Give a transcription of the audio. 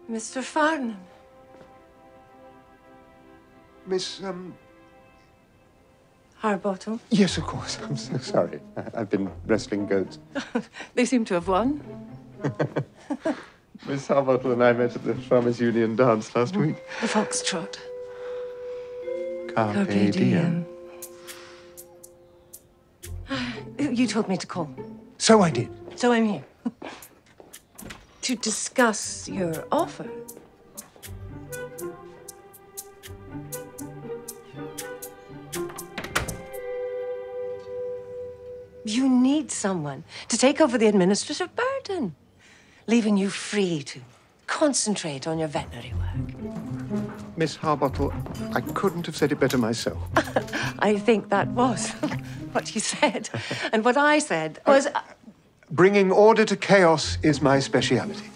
Mr. Farnon. Miss, Harbottle. Yes, of course. I'm so sorry. I've been wrestling goats. They seem to have won. Miss Harbottle and I met at the Farmers' Union dance last week. The foxtrot. Carpe diem. You told me to call. So I did. So I'm here. To discuss your offer. You need someone to take over the administrative burden, leaving you free to concentrate on your veterinary work. Miss Harbottle, I couldn't have said it better myself. I think that was what you said. And what I said was... Bringing order to chaos is my speciality.